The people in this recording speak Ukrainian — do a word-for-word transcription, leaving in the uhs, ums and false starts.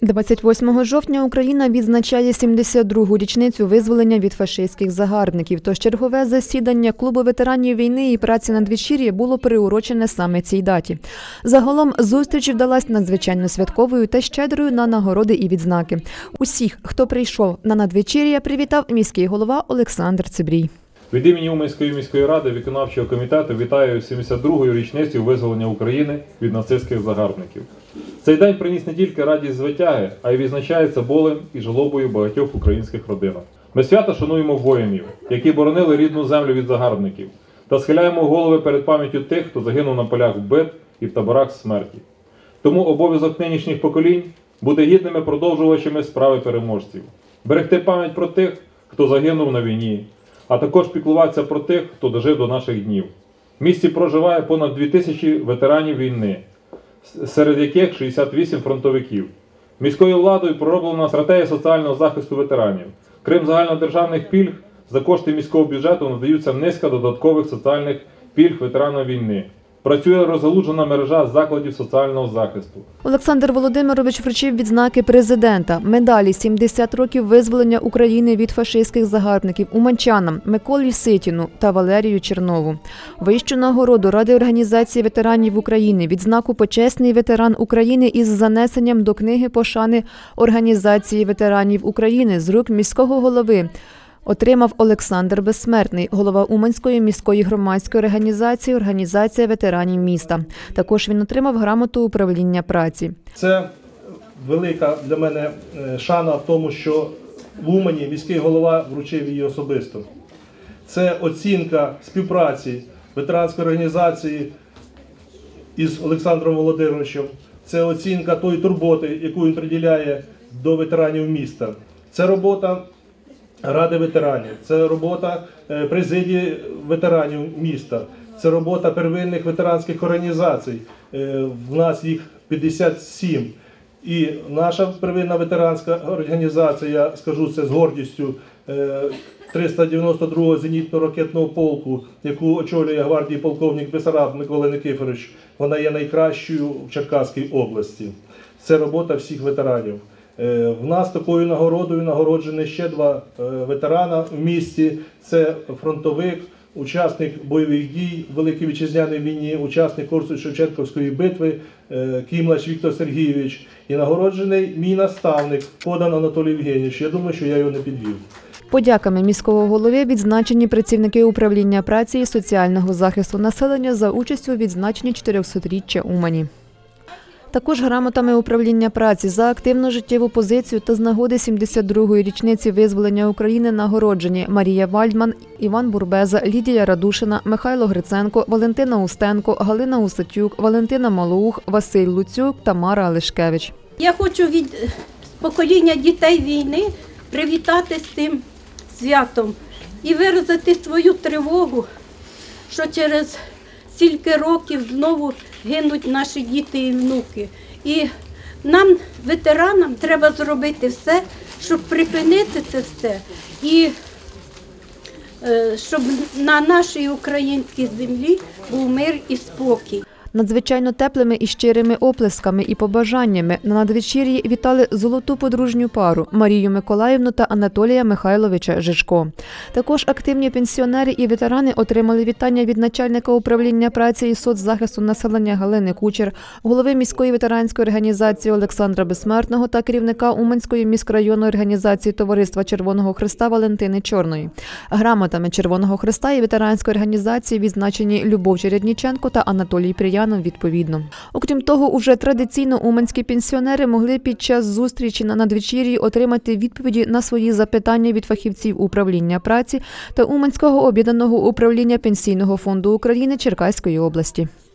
двадцять восьмого жовтня Україна відзначає сімдесят другу річницю визволення від фашистських загарбників. Тож чергове засідання Клубу ветеранів війни і праці надвечір'я було приурочене саме цій даті. Загалом зустріч вдалась надзвичайно святковою та щедрою на нагороди і відзнаки. Усіх, хто прийшов на надвечір'я, привітав міський голова Олександр Цибрій. Від імені Уманської міської ради виконавчого комітету вітаю сімдесят другу річницю визволення України від нацистських загарбників. Цей день приніс не тільки радість звитяги, а й відзначається болем і жалобою багатьох українських родинах. Ми свято шануємо воїнів, які боронили рідну землю від загарбників, та схиляємо голови перед пам'яттю тих, хто загинув на полях битв і в таборах смерті. Тому обов'язок нинішніх поколінь бути гідними продовжувачами справи переможців, берегти пам'ять про тих, хто загинув на війні, а також піклуватися про тих, хто дожив до наших днів. В місті проживає понад дві тисячі ветеранів війни, серед яких шістдесят вісім фронтовиків. Міською владою пророблена стратегія соціального захисту ветеранів. Крім загальнодержавних пільг, за кошти міського бюджету надаються низка додаткових соціальних пільг ветеранам війни. Працює розгалужена мережа закладів соціального захисту. Олександр Володимирович вручив відзнаки президента, медалі «сімдесят років визволення України від фашистських загарбників» уманчанам Миколі Ситіну та Валерію Чернову. Вищу нагороду Ради організації ветеранів України, відзнаку «Почесний ветеран України» із занесенням до книги пошани Організації ветеранів України з рук міського голови отримав Олександр Безсмертний, голова Уманської міської громадської організації «Організація ветеранів міста». Також він отримав грамоту управління праці. Це велика для мене шана в тому, що в Умані міський голова вручив її особисто. Це оцінка співпраці ветеранської організації із Олександром Володимировичем. Це оцінка тої турботи, яку він приділяє до ветеранів міста. Це робота Ради ветеранів, це робота президії ветеранів міста, це робота первинних ветеранських організацій. В нас їх п'ятдесят сім. І наша первинна ветеранська організація, я скажу це з гордістю, триста дев'яносто другого зенітно-ракетного полку, яку очолює гвардії полковник Бесараб Микола Никифорович, вона є найкращою в Черкаській області. Це робота всіх ветеранів. В нас такою нагородою нагороджені ще два ветерана в місті. Це фронтовик, учасник бойових дій в Великій Вітчизняній війні, учасник Корсунь-Шевченківської битви Кімлач Віктор Сергійович. І нагороджений мій наставник Кодан Анатолій Євгенійович. Я думаю, що я його не підвів. Подяками міського голови відзначені працівники управління праці і соціального захисту населення за участю у відзначенні чотирьохсотріччя Умані. Також грамотами управління праці за активну життєву позицію та з нагоди сімдесят другої річниці визволення України нагороджені Марія Вальдман, Іван Бурбеза, Лідія Радушина, Михайло Гриценко, Валентина Устенко, Галина Усатюк, Валентина Малоух, Василь Луцюк, Тамара Алишкевич. Я хочу від покоління дітей війни привітати з цим святом і виразити свою тривогу, що через стільки років знову гинуть наші діти і внуки. І нам, ветеранам, треба зробити все, щоб припинити це все і щоб на нашій українській землі був мир і спокій. Надзвичайно теплими і щирими оплесками і побажаннями на надвечір'ї вітали золоту подружню пару Марію Миколаївну та Анатолія Михайловича Жишко. Також активні пенсіонери і ветерани отримали вітання від начальника управління праці і соцзахисту населення Галини Кучер, голови міської ветеранської організації Олександра Безсмертного та керівника Уманської міськрайонної організації Товариства Червоного Хреста Валентини Чорної. Грамотами Червоного Хреста і ветеранської організації відзначені Любов Чередніченко та Анатолій Приян. Відповідно. Окрім того, уже традиційно уманські пенсіонери могли під час зустрічі на надвечір'ї отримати відповіді на свої запитання від фахівців управління праці та Уманського об'єднаного управління Пенсійного фонду України Черкаської області.